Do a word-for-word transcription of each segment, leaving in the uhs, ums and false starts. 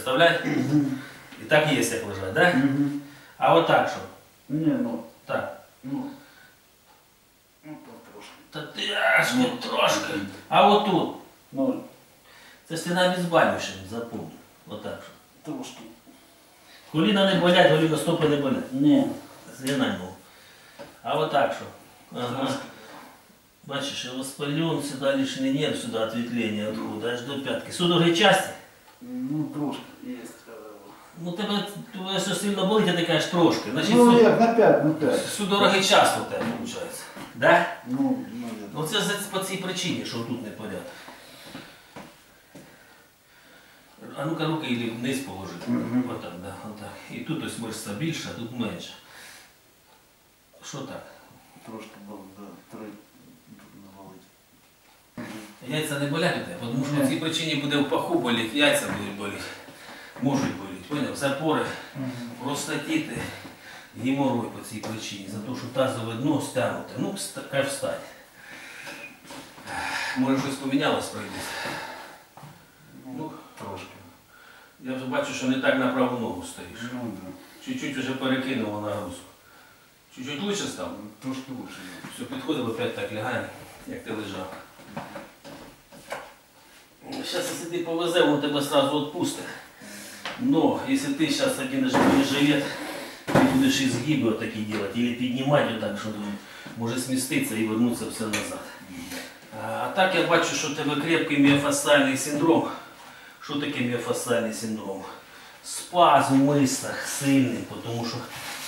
представляєш? Угу. І так є, як лежать, так? Угу. А отак що? Ні, ну, Так. ну, ну, там трошки. Та тяжко трошки. А отут? Ну, Це ж ти навіть збалюєш, запомни. Отак що. трошки. Коліна не болять, голіно стопи не болять. Ні. Згинай мов. А отак що? Ага. Бачиш, воспален, сюди лишний нерв, сюди ответвление отхода, аж до п'ятки. Судороги часті? Ну, трошки є. Ну тебе, тебе що сильно болить, а ти кажеш трошки. Значить, Ну, суд- як, на п'ять, на п'ять. судороги часто в тебе виходить. Да? Ну, навіть. Ну це за- по цій причині, що тут не порядок. А ну-ка руки или вниз положи. Мгм. Отак, да, отак. І тут ось мишця більша, а тут менше. Що так? Трошки було, да, три. Тут не болить. Яйця не болять у тебе, тому що по цій причині буде в паху боліти, яйця будуть боліти. Можуть боліти, поняв? Запори, простатіти, геморрой по цій причині, за те, що тазове дно стягнуте. Ну, така встать. Може щось помінялось пройдись? Ну, Трошки. я вже бачу, що не так на праву ногу стоїш. Ну, да. Чуть-чуть вже перекинуло нагрузку. Чуть-чуть лучше стало? Трошки лучше. Все, підходимо, опять так лягаємо, як ти лежав. Зараз, якщо ти повезе, він тебе одразу відпустить. Но, если ты сейчас оденешь бронежилет, ты будешь изгибы вот такие делать, или поднимать вот так, что может сместиться и вернуться все назад. А так я бачу, що у тебе крепкий міофасціальний синдром. Що таке міофасціальний синдром? Спазм в мишцях сильний, тому що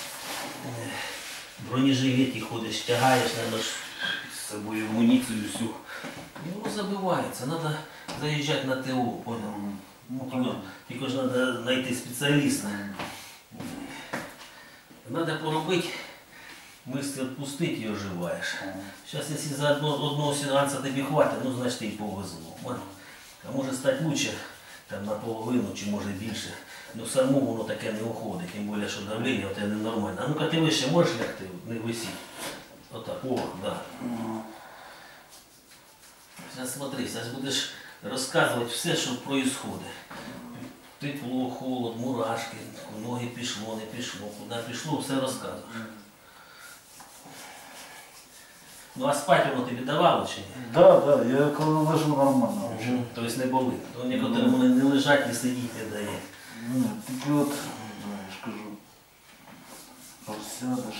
в бронежилеті ходиш, тягаєш, треба ж з собою амуніцію всю. Воно забивається, треба заїжджати на ТО, понял? Ну, Тільки, тільки ж треба знайти спеціаліста. Треба поробити, мишці відпустити і оживаєш. Зараз, якщо за одного, одного сеанса тобі хватить, ну значить і повезло. А може стати краще, там наполовину чи може більше. Ну само воно таке не уходить, тим більше, що давлення у тебе ненормальне. А ну-ка ти вище можеш лягти, не висіть. Отак, о, да. Зараз смотри, зараз будеш розказувати все, що відбувається. Тепло, холод, мурашки, ноги пішло, не пішло, куди пішло, все розказуєш. Ну а спати воно тобі давало чи ні? Да, да, я коли лежу нормально. Угу. Тобто не болить. То некоторим вони не лежать, не сидіть не дає. Ну, тільки от, да, я ж кажу, посядеш.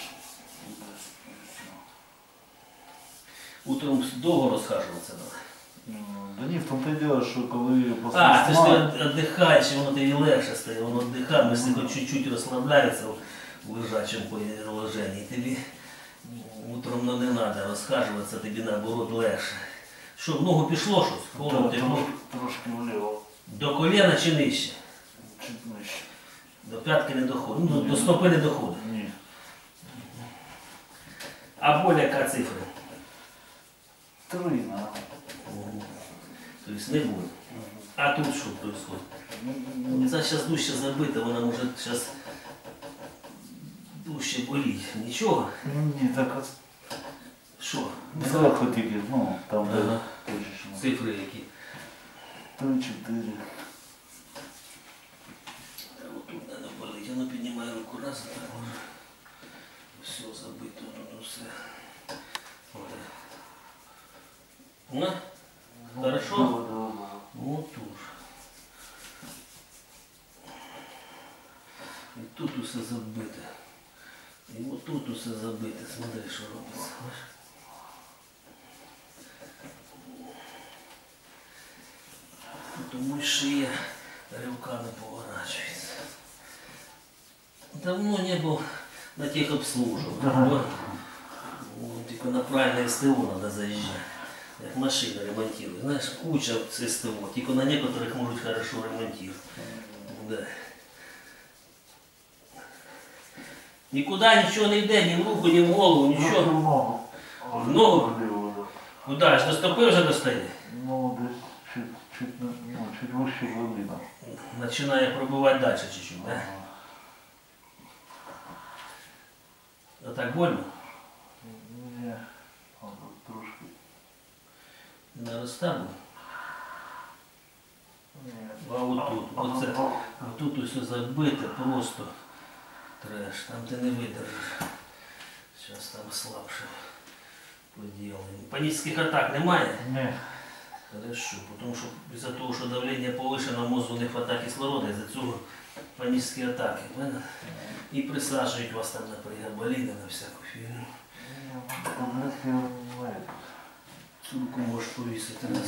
Утром довго розхажуватися треба. Ну, да ні, в тому-то й діло, що коли після А, ти ж сна... ти віддихаєш, і воно тобі легше стає, воно віддихає, мислі хоч чуть-чуть розслабляється в лежачому положенні. І тобі утром ну, не треба розхажуватися, тобі наоборот легше. Що, в ногу пішло щось? Холод, Да, тепло? трошки, трошки вліво, До коліна чи нижче? чуть нижче. До п'ятки не доходить, ну, до стопи не доходить. Ні. А боль яка цифра? Три, на. Тобто не боль. А тут що відбувається? Це зараз дужче забита, вона може зараз дужче боліть. Нічого? Ні, так от. Що? Зверху тільки, ну, там де Ага. точечно. Цифри які? Три, чотири. Та отут не болить, воно піднімає руку раз, а так може. Все забито, ну все. От. Ну, хорошо? Да, да, да. Ну тут. І тут усе забите. І отут усе забите. Смотри, що робиться. Бачиш? Тому й шия ривками поворачується. Давно не був на техобслуживании. Ага. Ну, тільки на правильне СТО треба заїжджати. Як машина ремонтируют. Знаешь, куча с СТО, только на некоторых может хорошо ремонтировать. Да. Никуда ничего не йде, ні в руку, ні в голову, Ну, нічого. в ногу. В ногу? Вліво, да. Куда? Аж до стопи вже достає? Ну, десь чуть, чуть, ну, чуть вище глибина. Починає пробивати далі чуть-чуть, да? А так больно? Ні, а тут трошки. На розставу? Ні. А от тут, оце. тут усе забите, просто треш, там ти не видержиш. Зараз там слабше поділаємо. Панічних атак немає? Ні. Хорошо, тому що із-за того, що давлення повишено, мозку не вистачає кислорода, із-за цього панічні атаки. Понятно? І присаджують вас там на пригабаліни, на всяку фігню. Сумку можеш повісити раз.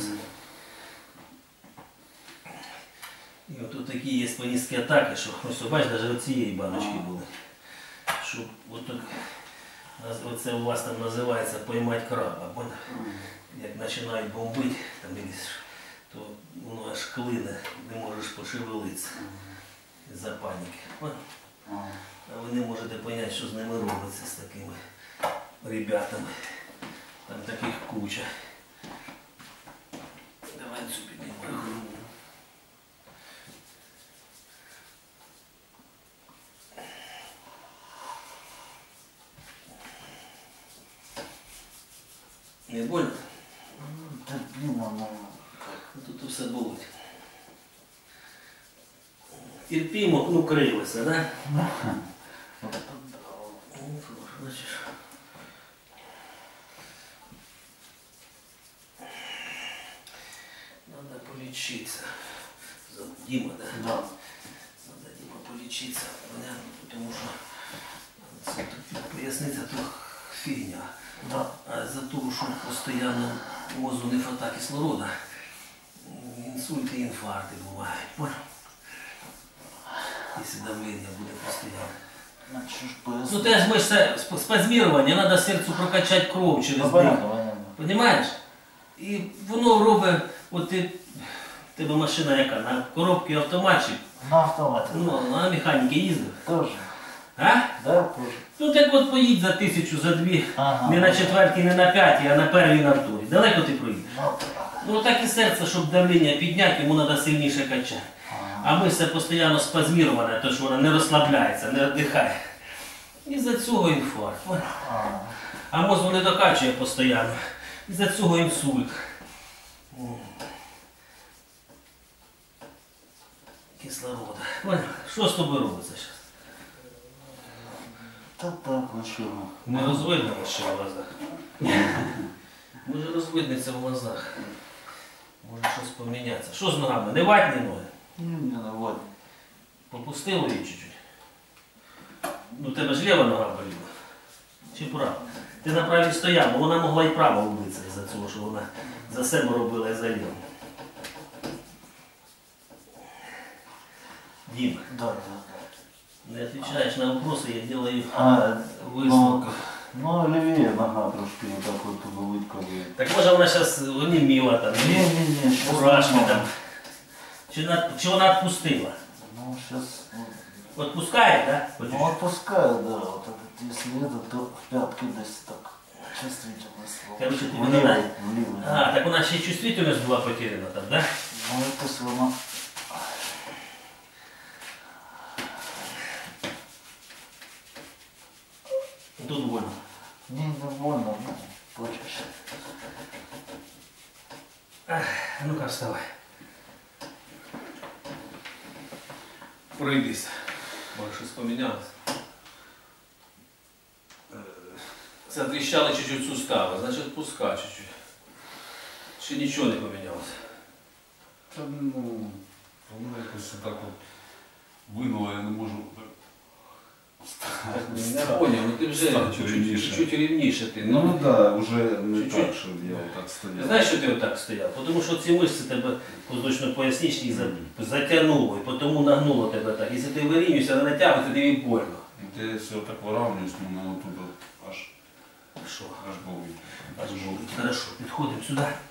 І от тут такі є панічні атаки, що ось бачиш, навіть цієї баночки були. Що от тут, оце у вас там називається поймати краба. Понял? Як починають бомбити, там, то воно аж клине, не можеш пошевелитися з-за паніки. Понял? А ви не можете зрозуміти, що з ними робиться, з такими ребятами. Там таких куча. Давай цю піднімаємо. Не больно? Та блін, воно. Тут все болить. Терпімо, ну кривися, да? Ну, бачиш. Надо полечиться. Дима, да? Да. Надо, Дима, полечиться. Понятно, потому что це тут поясниця то фігня. Да. А за того, що постійно мозку не вистачає кислорода, інсульти і інфаркти бувають. Понял? Якщо давлення буде постійно. Значить, що ж Ну пояснити? ти ж мишця спазмірування, треба серцю прокачати кров через Ну, них. понятно, понятно. Понимаєш? І воно робить, от ти, в тебе машина яка, на коробці автоматчик, На автоматі. ну, на механіки їздив. Тоже. А? Да, тоже. Ну так от поїдь за тисячу, за дві, Ага. не на четвертій, не на п'ятій, а на первій, на вторій. Далеко ти проїдеш? Ну, так. Ну так і серце, щоб давлення підняти, йому треба сильніше качати. А мишця постійно спазмірована, тому що вона не розслабляється, не віддихає. І за цього інфаркт. А, А мозок не докачує постійно. І за цього інсульт. Кислорода. Понял? Що з тобою робиться зараз? та так, ну чого. Не розвидно ще в глазах. Може розвиднеться в глазах. Може щось помінятися. Що з ногами? Не ватні ноги? Ні, не наводь. Попустило її чуть-чуть. Ну, у тебе ж ліва нога боліла. Чи права? Ти на правій стояв, бо вона могла і права вбитися із-за цього, що вона за себе робила і за ліву. Дім, Да, да. не відповідаєш на вопроси, я делаю А, висновки. ну, лівіє нога трошки, отак от болить, коли. Так може вона зараз оніміла там, Ні, ні, ні, щас мурашки нормально. там. Чи, на- чи вона відпустила? Ну, сейчас, Відпускає, так? Да? ну, отпускаю, да, вот этот, если это, то в пятки десь так чувствительность. Короче, тебе в левой, надо- в левой. А, так вона ще й чувствительність була потеряна там, так? Да? Ну, якось воно, Тут больно. ні, не больно, ну, почеш. А ну-ка, вставай. Пройдись. Може, щось помінялось. Затріщали чуть-чуть сустави, значить відпускай чуть-чуть. Ще нічого не помінялося. Та ну, воно якось так от винуло, я не можу так. Не поняв, ну ти вже Став чуть-чуть рівніше. чуть рівніше ти. Ну Ну, так, да, вже не Чуть-чуть. так, щоб я отак ти стояв. знаєш, що ти отак стояв? Тому що ці мишці тебе позвоночно-поясничні за- затягнуло, і тому нагнуло тебе так. Якщо ти вирівнюєшся, не натягується, тобі больно. Де я все так виравнююсь, мене отут аж, Що? аж болить. Аж болить. Хорошо, підходимо сюди.